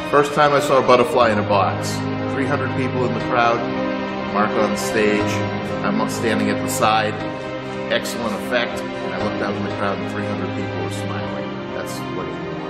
First time I saw a butterfly in a box. 300 people in the crowd, Mark on stage, I'm standing at the side, excellent effect, and I looked out in the crowd and 300 people were smiling. That's what you want.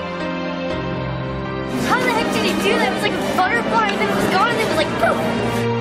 How the heck did he do that? It was like a butterfly and then it was gone and it was like poof!